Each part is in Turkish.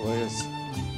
Kolay gelsin.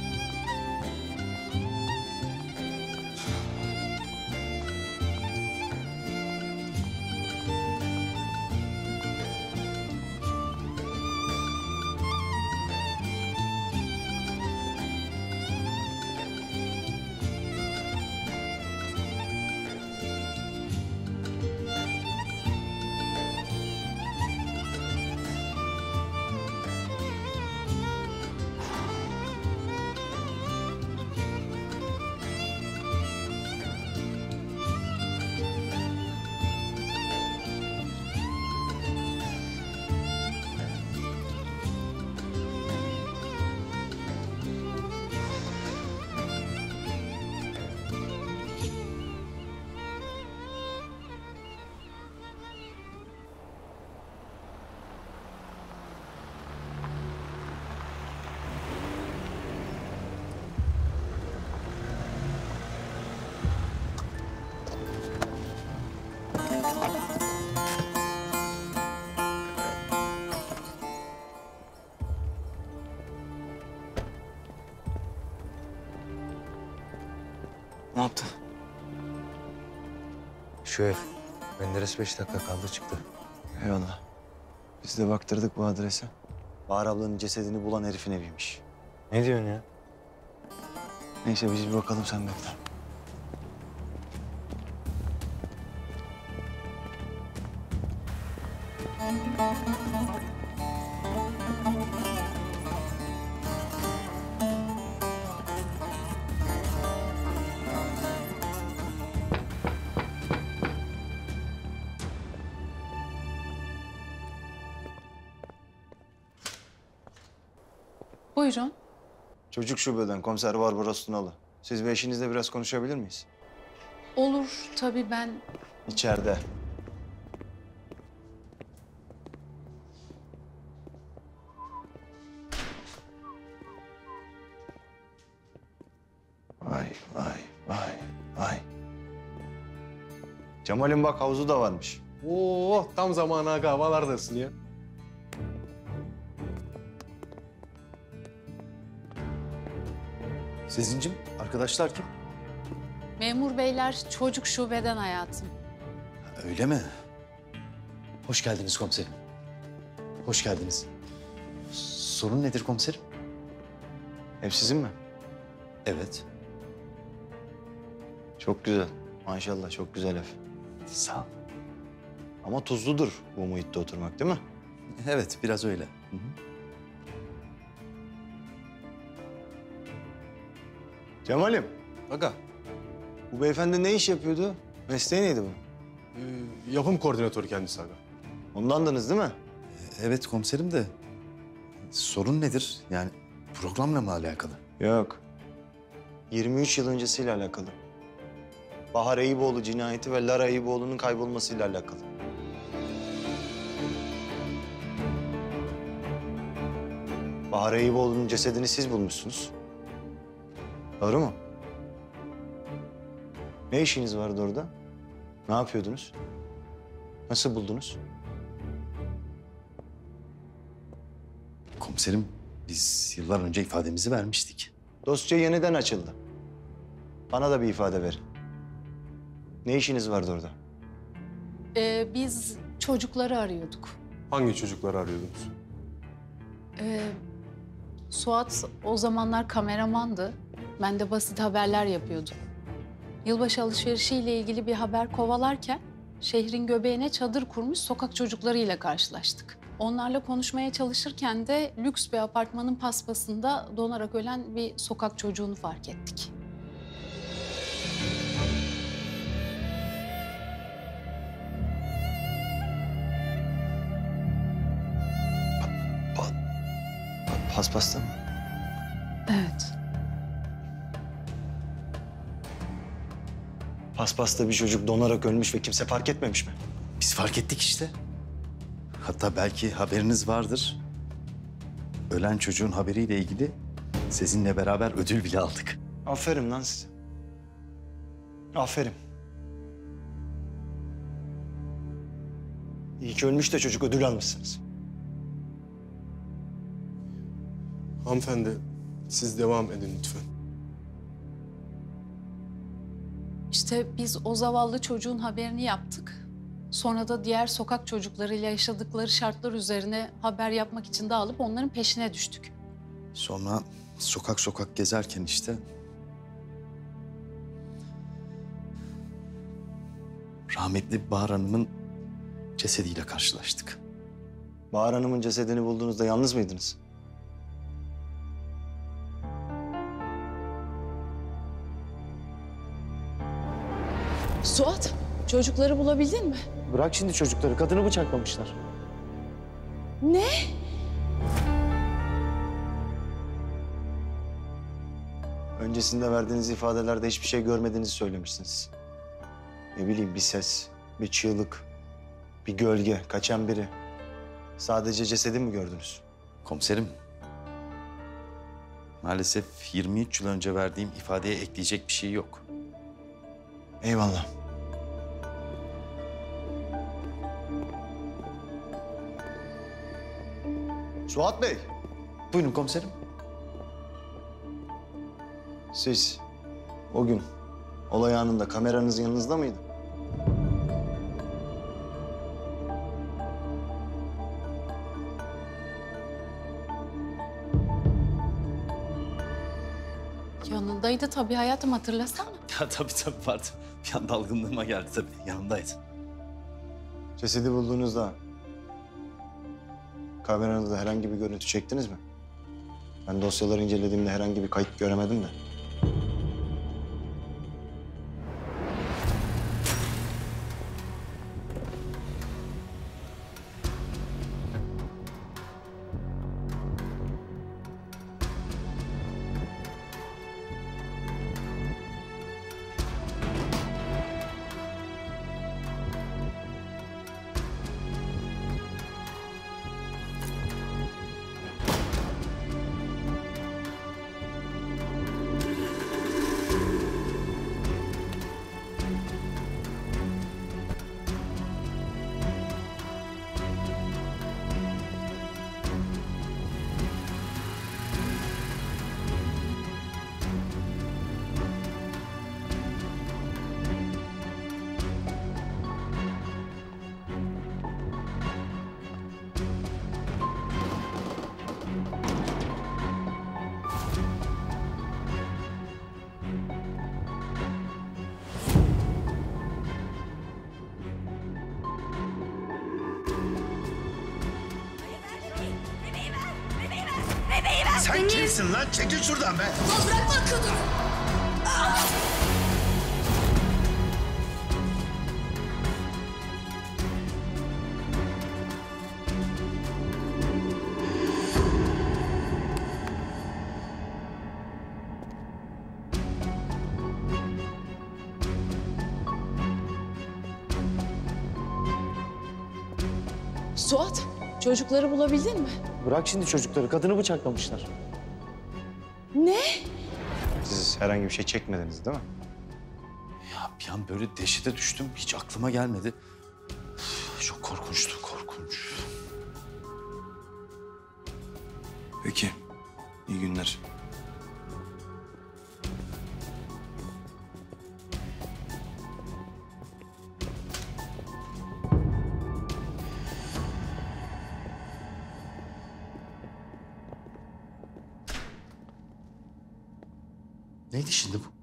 Ne yaptın? Şu ev. Menderes 5 dakika kaldı çıktı. Eyvallah. Biz de baktırdık bu adrese. Bahar ablanın cesedini bulan herifin eviymiş. Ne diyorsun ya? Neyse biz bir bakalım, sen bekle. Buyurun. Çocuk şubeden komiser Barbaros Tunalı. Siz ve eşinizle biraz konuşabilir miyiz? Olur tabii ben... İçeride. Vay vay vay vay. Cemal'in bak havuzu da varmış. Oo, tam zamanı aga, havalardasın ya. Sezincim, arkadaşlar kim? Memur beyler çocuk şubeden hayatım. Öyle mi? Hoş geldiniz komiserim. Hoş geldiniz. Sorun nedir komiserim? Ev sizin mi? Evet. Çok güzel. Maşallah çok güzel ev. Sağ ol. Ama tuzludur bu muhitte oturmak, değil mi? Evet, biraz öyle. Hı hı. Cemal'im, Aga, bu beyefendi ne iş yapıyordu? Mesleği neydi bu? yapım koordinatörü kendisi aga. Ondandınız değil mi? Evet komiserim de sorun nedir? Yani programla mı alakalı? Yok. 23 yıl öncesiyle alakalı. Bahar Eyüboğlu cinayeti ve Lara Eyüboğlu'nun kaybolmasıyla alakalı. Bahar Eyüboğlu'nun cesedini siz bulmuşsunuz. Doğru mu? Ne işiniz vardı orada? Ne yapıyordunuz? Nasıl buldunuz? Komiserim, biz yıllar önce ifademizi vermiştik. Dosya yeniden açıldı. Bana da bir ifade verin. Ne işiniz vardı orada? Biz çocukları arıyorduk. Hangi çocukları arıyordunuz? Suat o zamanlar kameramandı. Ben de basit haberler yapıyordum. Yılbaşı alışverişiyle ilgili bir haber kovalarken şehrin göbeğine çadır kurmuş sokak çocuklarıyla karşılaştık. Onlarla konuşmaya çalışırken de lüks bir apartmanın paspasında donarak ölen bir sokak çocuğunu fark ettik. Paspasta mı? Evet. Paspasta bir çocuk donarak ölmüş ve kimse fark etmemiş mi? Biz fark ettik işte. Hatta belki haberiniz vardır. Ölen çocuğun haberiyle ilgili sizinle beraber ödül bile aldık. Aferin lan size. Aferin. İyi ki ölmüş de çocuk ödül almışsınız. Hanımefendi, Siz devam edin lütfen. İşte biz o zavallı çocuğun haberini yaptık. Sonra da diğer sokak çocuklarıyla yaşadıkları şartlar üzerine haber yapmak için dağılıp onların peşine düştük. Sonra sokak sokak gezerken işte... rahmetli Bahar Hanım'ın cesediyle karşılaştık. Bahar Hanım'ın cesedini bulduğunuzda yalnız mıydınız? Suat, çocukları bulabildin mi? Bırak şimdi çocukları. Kadını bıçaklamışlar. Ne? Öncesinde verdiğiniz ifadelerde hiçbir şey görmediğinizi söylemişsiniz. Ne bileyim bir ses, bir çığlık, bir gölge, kaçan biri. Sadece cesedi mi gördünüz? Komiserim, maalesef 23 yıl önce verdiğim ifadeye ekleyecek bir şey yok. Eyvallah. Suat Bey, Buyurun komiserim. siz o gün olay anında kameranız yanınızda mıydı? Yanındaydı tabii hayatım, hatırlasana. Ya tabii vardı. Bir an dalgınlığıma geldi tabii. Yanımdaydı. Cesedi bulduğunuzda kameranızda herhangi bir görüntü çektiniz mi? Ben dosyaları incelediğimde herhangi bir kayıt göremedim de. Sen kimsin lan? Çekil şuradan be. Bırakma kadını. Suat, çocukları bulabildin mi? Bırak şimdi çocukları. Kadını bıçaklamışlar. Ne? Siz herhangi bir şey çekmediniz değil mi? Ya bir an böyle dehşete düştüm. Hiç aklıma gelmedi. Üf, çok korkunçtu, korkunç. Peki. İyi günler. Neydi şimdi bu?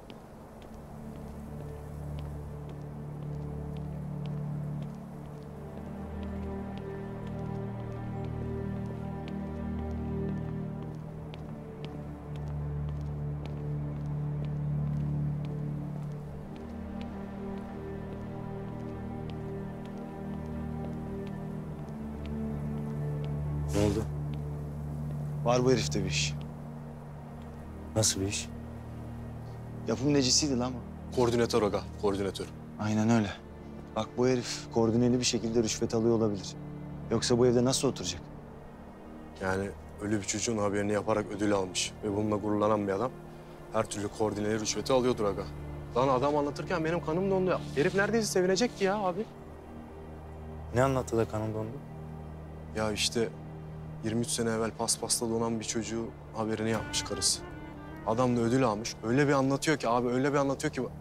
Ne oldu? Var bu herifte bir iş. Nasıl bir iş? Yapım necisiydi lan bu. Koordinatör aga, koordinatör. Aynen öyle. Bak bu herif koordineli bir şekilde rüşvet alıyor olabilir. Yoksa bu evde nasıl oturacak? Yani ölü bir çocuğun haberini yaparak ödül almış ve bununla gururlanan bir adam her türlü koordineli rüşveti alıyordur aga. Lan adam anlatırken benim kanım dondu ya. Herif neredeyse sevinecekti ya abi. Ne anlattı da kanın dondu? Ya işte 23 sene evvel paspasla donan bir çocuğu haberini yapmış karısı. Adam da ödül almış. Öyle bir anlatıyor ki abi, öyle bir anlatıyor ki.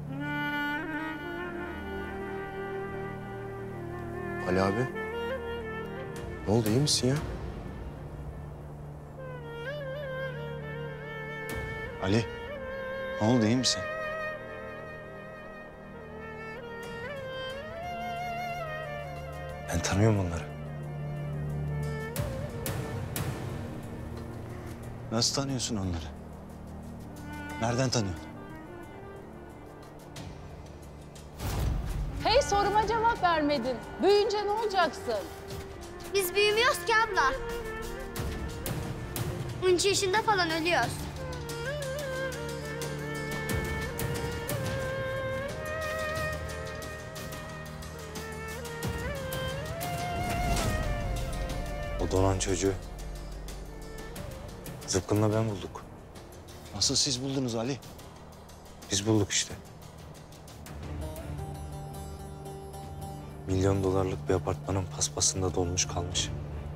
Ali abi. Ne oldu, iyi misin ya? Ali, ne oldu, iyi misin? Ben tanıyorum onları. Nasıl tanıyorsun onları? Nereden tanıyorsun? Hey, soruma cevap vermedin. Büyüyünce ne olacaksın? Biz büyümüyoruz ki abla. 13 yaşında falan ölüyoruz. O donan çocuğu Zıpkın'la ben bulduk. Nasıl siz buldunuz Ali? Biz bulduk işte. Milyon dolarlık bir apartmanın paspasında donmuş kalmış.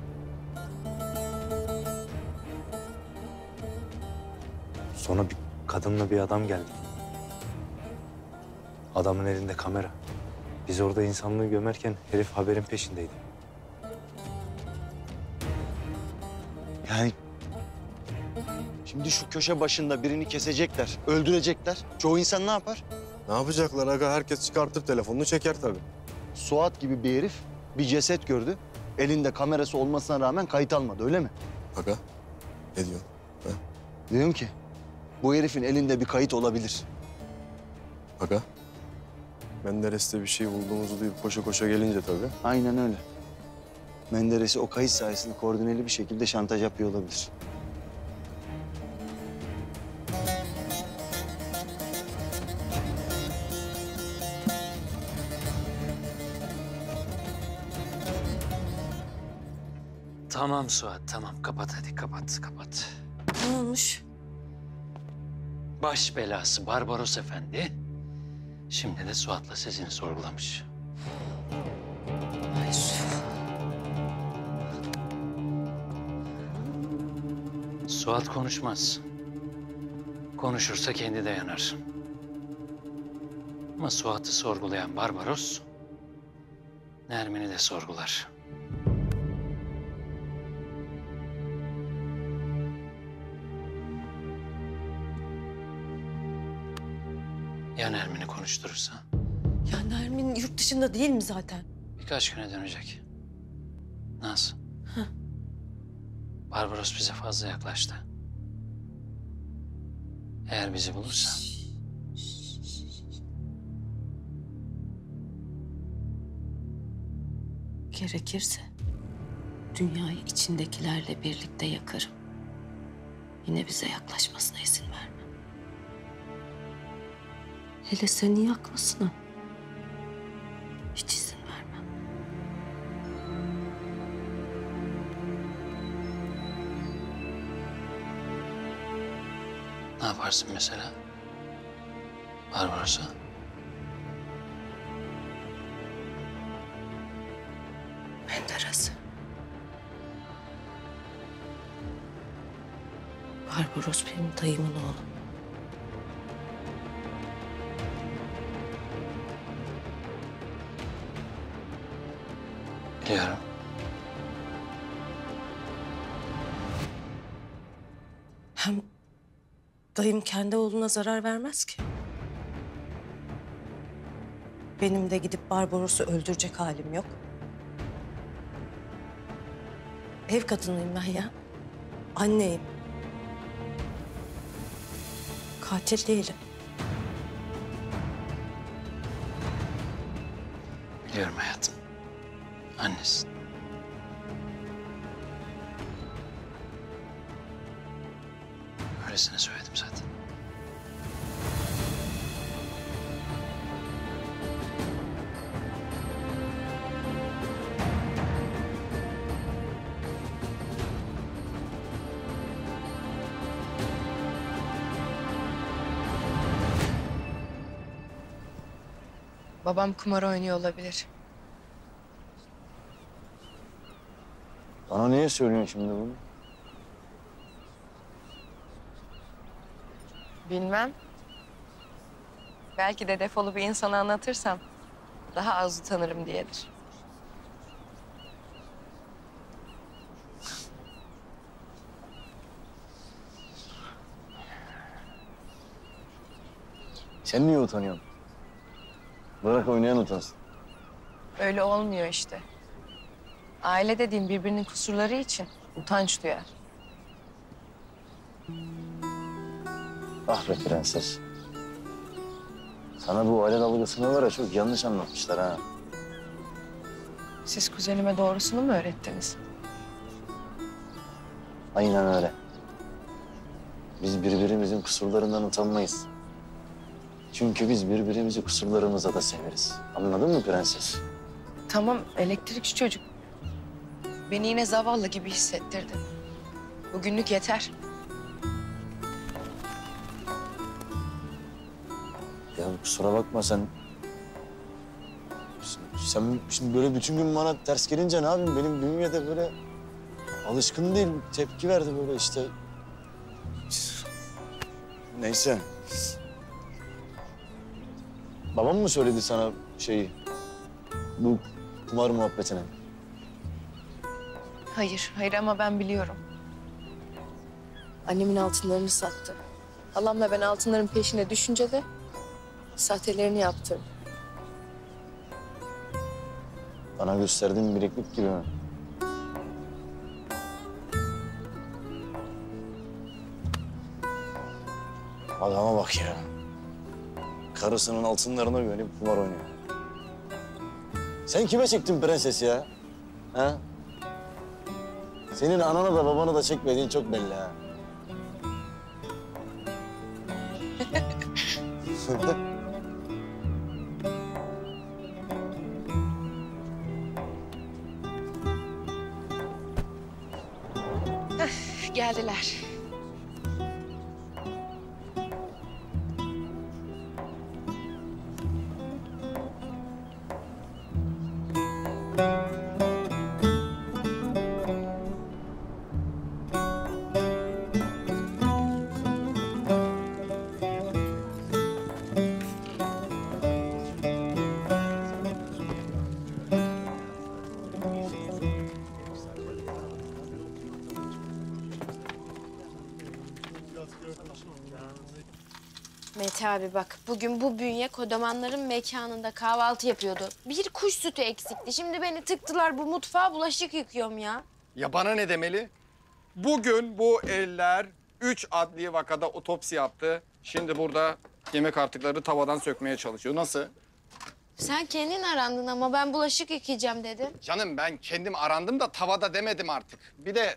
Sonra bir kadınla bir adam geldi. Adamın elinde kamera. Biz orada insanlığı gömerken herif haberin peşindeydi. Yani şimdi şu köşe başında birini kesecekler, öldürecekler. Çoğu insan ne yapar? Ne yapacaklar aga? Herkes çıkartır telefonunu çeker tabii. Suat gibi bir herif bir ceset gördü. Elinde kamerası olmasına rağmen kayıt almadı, öyle mi? Aga, ne diyorsun? Ha? Diyorum ki bu herifin elinde bir kayıt olabilir. Aga, Menderes'te bir şey bulduğumuzu duyup koşa koşa gelince tabii. Aynen öyle. Menderes'i o kayıt sayesinde koordineli bir şekilde şantaj yapıyor olabilir. Tamam Suat, tamam. Kapat hadi, kapat. Ne olmuş? Baş belası Barbaros Efendi şimdi de Suat'la sesini sorgulamış. Hayır. Suat konuşmaz. Konuşursa kendi de yanar. Ama Suat'ı sorgulayan Barbaros, Nermin'i de sorgular. Ya Nermin'i konuşturursa? Ya Nermin yurt dışında değil mi zaten? Birkaç güne dönecek. Naz. Barbaros bize fazla yaklaştı. Eğer bizi bulursa... Gerekirse dünyayı içindekilerle birlikte yakarım. Yine bize yaklaşmasına izin vermem. Hele seni yakmasına hiç izin vermem. Ne yaparsın mesela? Barbaros'a? Menderes. Barbaros benim dayımın oğlu. Biliyorum. Hem dayım kendi oğluna zarar vermez ki. Benim de gidip Barbaros'u öldürecek halim yok. Ev kadınıyım ben ya. Anneyim. Katil değilim. Biliyorum hayatım. Annesin. Öylesine söyledim zaten. Babam kumar oynuyor olabilir. Bana niye söylüyorsun şimdi bunu? Bilmem. Belki de defolu bir insana anlatırsam daha az utanırım diyedir. Sen niye utanıyorsun? Bırak oynayan utansın. Öyle olmuyor işte. Aile dediğin birbirinin kusurları için utanç duyar. Ah be prenses. Sana bu aile dalgasını var ya çok yanlış anlatmışlar ha. Siz kuzenime doğrusunu mu öğrettiniz? Aynen öyle. Biz birbirimizin kusurlarından utanmayız. Çünkü biz birbirimizi kusurlarımıza da severiz. Anladın mı prenses? Tamam, elektrikçi çocuk. Beni yine zavallı gibi hissettirdin. Bugünlük yeter. Ya kusura bakma sen... Sen şimdi böyle bütün gün bana ters gelince ne yapayım? Benim bünye de böyle alışkın değil. Tepki verdi böyle işte. Neyse. Babam mı söyledi sana şeyi? Bu kumar muhabbetini. Hayır ama ben biliyorum. Annemin altınlarını sattı. Halamla ben altınların peşine düşünce de sahtelerini yaptı. Bana gösterdiğin bileklik gibi mi? Adama bak ya. Karısının altınlarına güvenip kumar oynuyor. Sen kime çektin prenses ya? Ha? Senin anana da babana da çekmediğin çok belli ha. Geldiler. Mete abi bak, bugün bu bünye kodamanların mekanında kahvaltı yapıyordu. Bir kuş sütü eksikti. Şimdi beni tıktılar bu mutfağa, bulaşık yıkıyorum ya. Ya bana ne demeli? Bugün bu eller 3 adli vakada otopsi yaptı. Şimdi burada yemek artıkları tavadan sökmeye çalışıyor. Nasıl? Sen kendin arandın ama ben bulaşık yıkayacağım dedim. Canım ben kendim arandım da tavada demedim artık. Bir de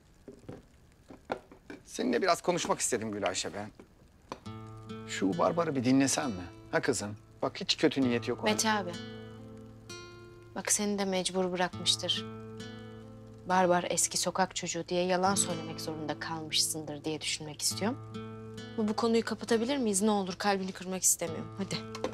seninle biraz konuşmak istedim Gülayşe ben. Şu Barbar'ı bir dinlesen mi? Ha kızım? Bak hiç kötü niyeti yok onun. Mete abi. Bak seni de mecbur bırakmıştır. Barbar eski sokak çocuğu diye yalan söylemek zorunda kalmışsındır diye düşünmek istiyorum. Bu konuyu kapatabilir miyiz? Ne olur, kalbini kırmak istemiyorum. Hadi.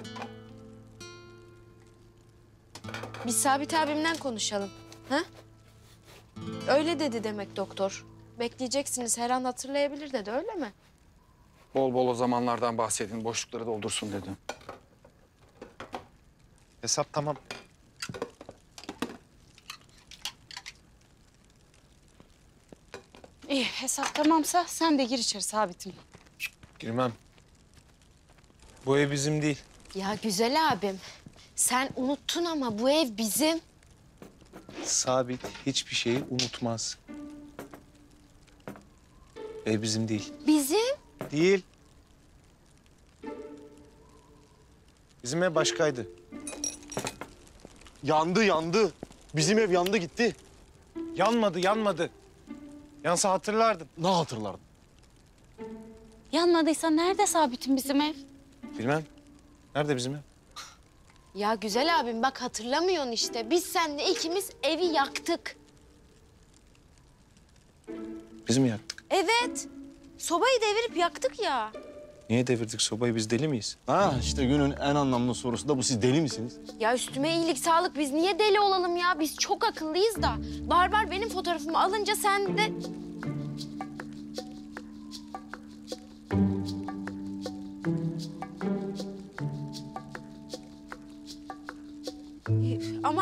Biz Sabit abimden konuşalım. Ha? Öyle dedi demek doktor. Bekleyeceksiniz, her an hatırlayabilir dedi, öyle mi? Bol bol o zamanlardan bahsedin, boşlukları doldursun dedi. Hesap tamam. İyi, hesap tamamsa sen de gir içeri Sabit'im. Girmem. Bu ev bizim değil. Ya güzel abim, sen unuttun ama bu ev bizim. Sabit hiçbir şeyi unutmaz. Ev bizim değil. Bizim? Değil. Bizim ev başkaydı. Yandı. Bizim ev yandı gitti. Yanmadı. Yansa hatırlardın. Ne hatırlardın? Yanmadıysa nerede Sabit'im bizim ev? Bilmem. Nerede bizim ev? Ya güzel abim bak, hatırlamıyorsun işte. Biz seninle ikimiz evi yaktık. Biz mi yaktık? Evet. Sobayı devirip yaktık ya. Niye devirdik sobayı? Biz deli miyiz? Ha işte günün en anlamlı sorusu da bu. Siz deli misiniz? Ya üstüme iyilik sağlık, biz niye deli olalım ya? Biz çok akıllıyız da. Barbar benim fotoğrafımı alınca sen de...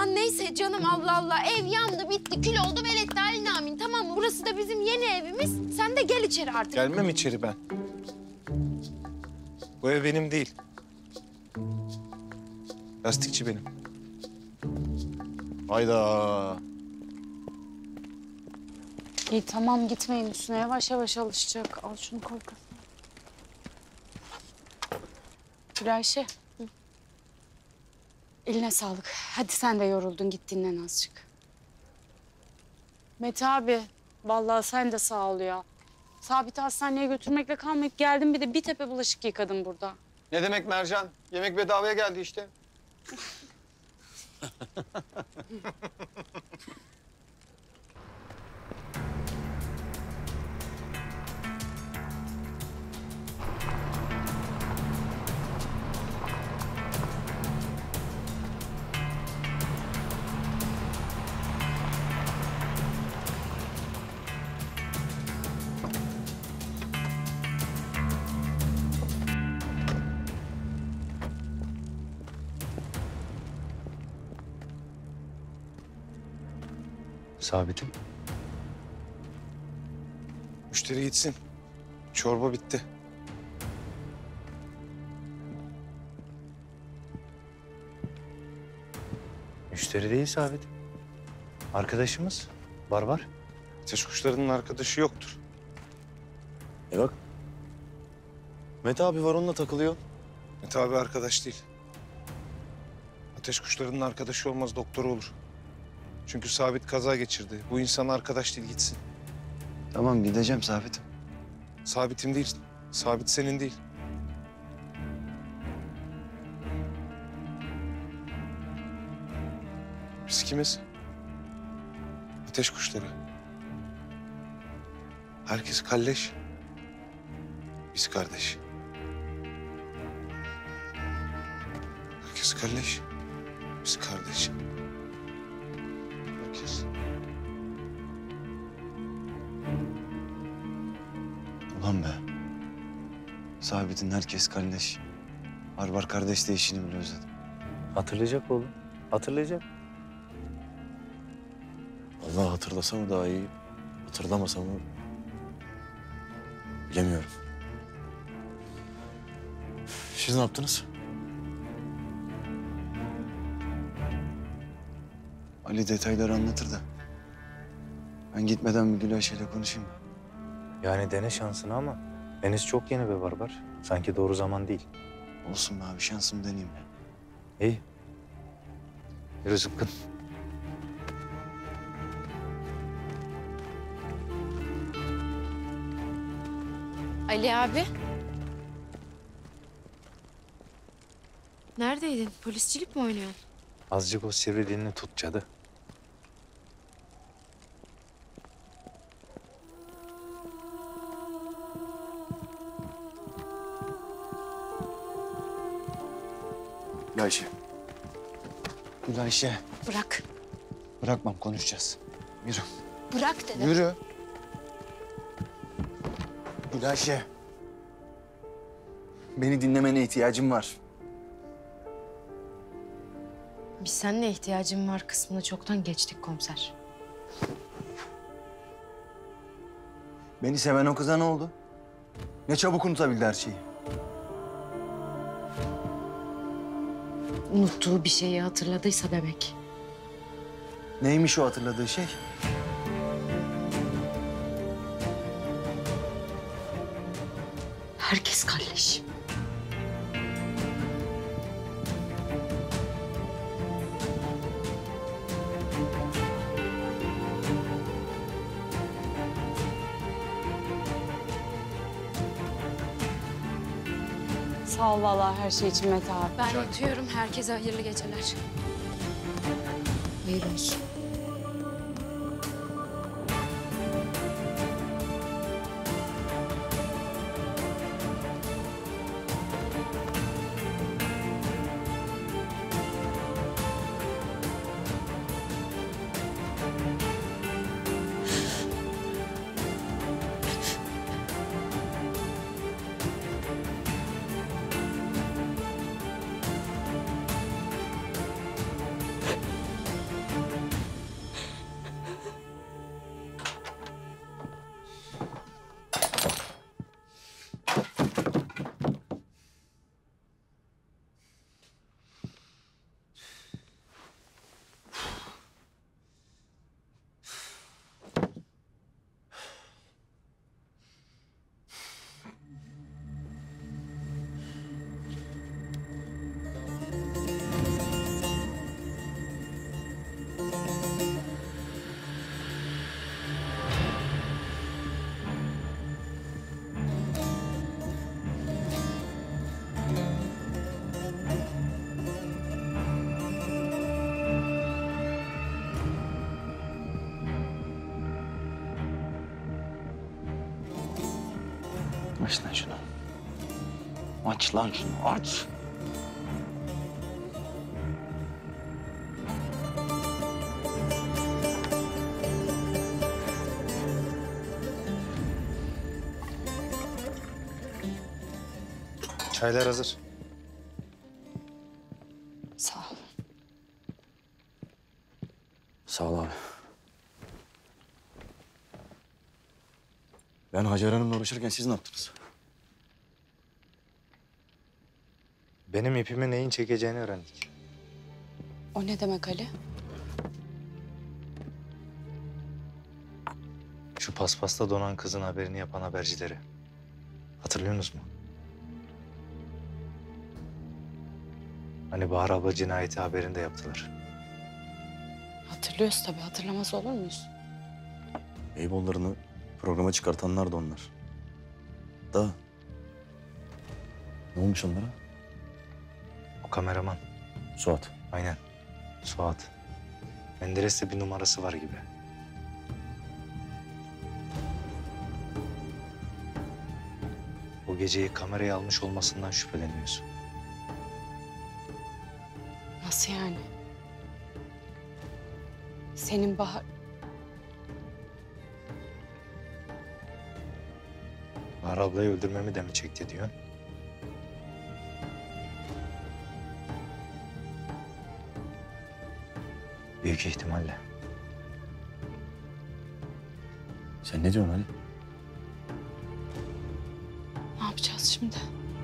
Aman neyse canım, Allah Allah. Ev yandı, bitti, kül oldu, veletti haline amin. Tamam mı? Burası da bizim yeni evimiz. Sen de gel içeri artık. Gelmem içeri ben. Bu ev benim değil. Lastikçi benim. Hayda. İyi tamam, gitmeyin üstüne. Yavaş yavaş alışacak. Al şunu koy kafana. Gülayşe. Eline sağlık. Hadi sen de yoruldun. Git dinlen azıcık. Mete abi. Vallahi sen de sağ ol ya. Sabit'i hastaneye götürmekle kalmayıp geldim, bir de bir tepe bulaşık yıkadım burada. Ne demek Mercan? Yemek bedavaya geldi işte. Sabit'im. Müşteri gitsin. Çorba bitti. Müşteri değil Sabit. Arkadaşımız. Barbar. Ateş kuşlarının arkadaşı yoktur. Bak. Mete abi var, onunla takılıyor. Mete abi arkadaş değil. Ateş kuşlarının arkadaşı olmaz, doktoru olur. Çünkü Sabit kaza geçirdi. Bu insan arkadaş değil, gitsin. Tamam, gideceğim Sabit'im. Sabit'im değil. Sabit senin değil. Biz kimiz? Ateş kuşları. Herkes kalleş. Biz kardeş. Herkes kalleş. Biz kardeş. Herkes. Ulan be. Sabit'in herkes kardeş. Barbar kardeş de işini bile özledim. Hatırlayacak oğlum. Hatırlayacak. Vallahi hatırlasa mı daha iyi, hatırlamasa mı bilemiyorum. Siz ne yaptınız? Ali detayları anlatır da. Ben gitmeden bir Gülayşe'yle konuşayım mı? Yani dene şansını ama henüz çok yeni be Barbar. Sanki doğru zaman değil. Olsun be abi, şansımı deneyeyim ya. İyi. Yürü zıpkın. Ali abi. Neredeydin? Polisçilik mi oynuyorsun? Azıcık o sivri dilini tut cadı. Gülayşe. Gülayşe. Bırak. Bırakmam, konuşacağız. Yürü. Bırak dedim. Yürü. Gülayşe. Beni dinlemene ihtiyacım var. Biz seninle ihtiyacım var kısmını çoktan geçtik komiser. Beni seven o kıza ne oldu? Ne çabuk unutabildi her şeyi. Unuttuğu bir şeyi hatırladıysa demek. Neymiş o hatırladığı şey? Herkes kalleş. Sağ ol vallahi her şey için Mete abi. Ben yatıyorum. Herkese hayırlı geceler. Hayırlı olsun. Aç lan şunu. Aç lan şunu, aç. Çaylar hazır. Sağ ol. Sağ ol abi. Ben Hacer Hanım'la uğraşırken siz ne yaptınız? Benim ipimi neyin çekeceğini öğrendik. O ne demek Ali? Şu paspasta donan kızın haberini yapan habercileri. Hatırlıyorsunuz mu? Hani Bahar abla cinayeti haberini de yaptılar. Hatırlıyoruz tabii. Hatırlamaz olur muyuz? Eybollarını programa çıkartanlar da onlar. Da ne olmuş onlara? O kameraman. Suat. Aynen. Suat. Menderes'te bir numarası var gibi. O geceyi kameraya almış olmasından şüpheleniyorsun. Nasıl yani? Senin Bahar... Bahar ablayı öldürmemi de mi çekti diyorsun? Büyük ihtimalle. Sen ne diyorsun Ali? Ne yapacağız şimdi?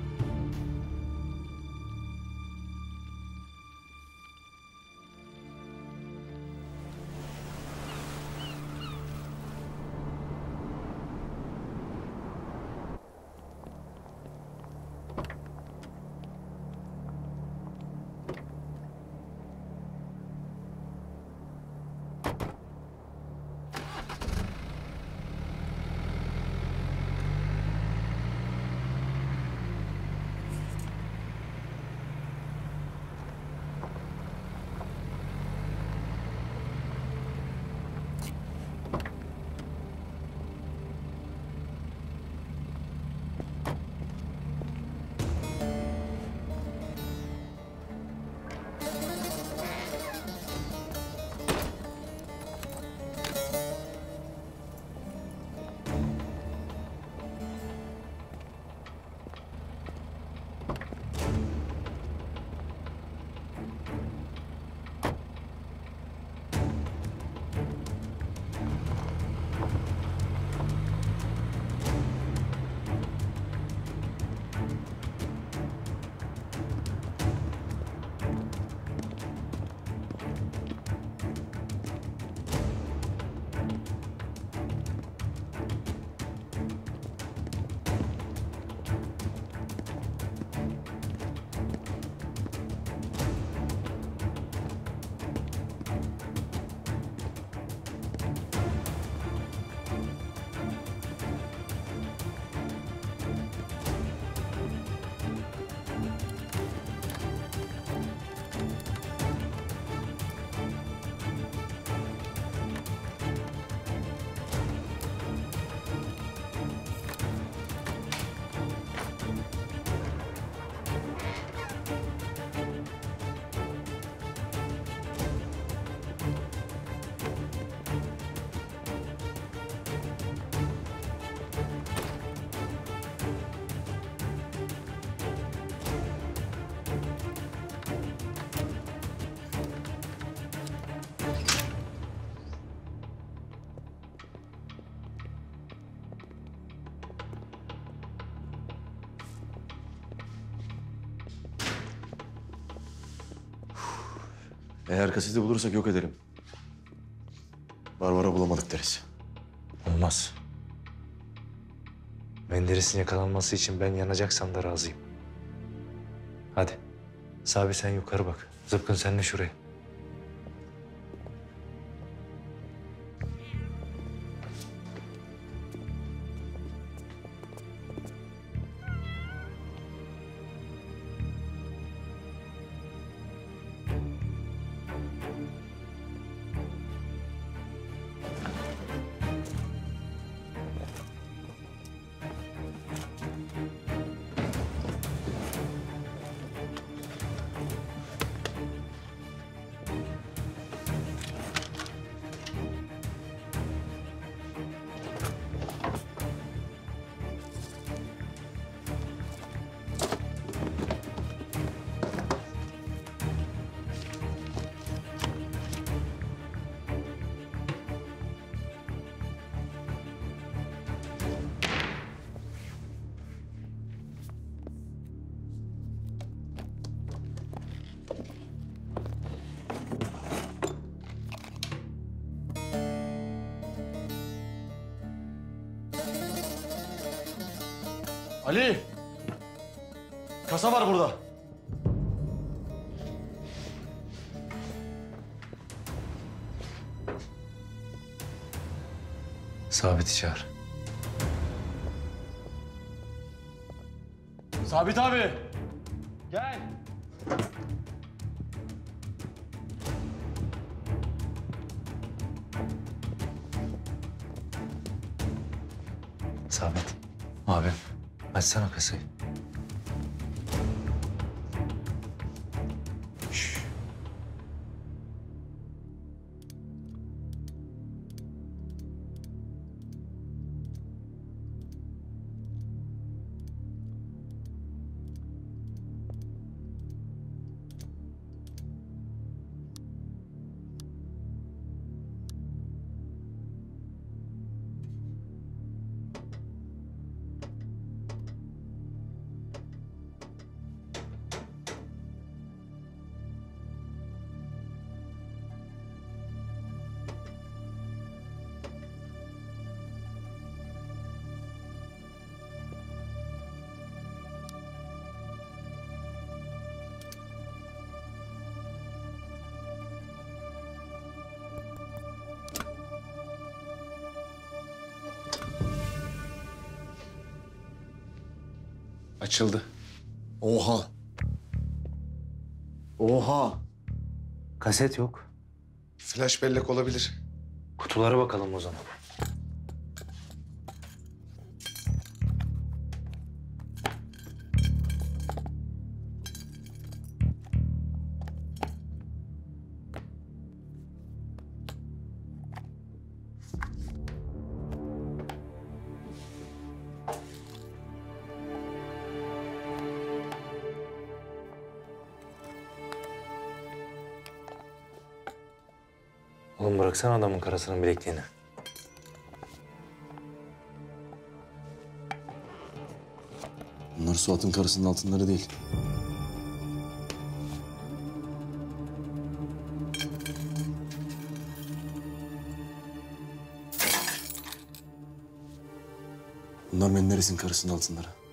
Eğer kaseti bulursak yok edelim. Barbar'a bulamadık deriz. Olmaz. Menderes'in yakalanması için ben yanacaksam da razıyım. Hadi. Sabi sen yukarı bak. Zıpkın sen de şuraya. Ali! Kasa var burada. Sabit'i çağır. Sabit abi! Gel! Sabit. Abi açsana kasayı. Açıldı. Oha! Oha! Kaset yok. Flash bellek olabilir. Kutulara bakalım o zaman. Oğlum bıraksana adamın karısının bilekliğini. Bunlar Suat'ın karısının altınları değil. Bunlar Menderes'in karısının altınları.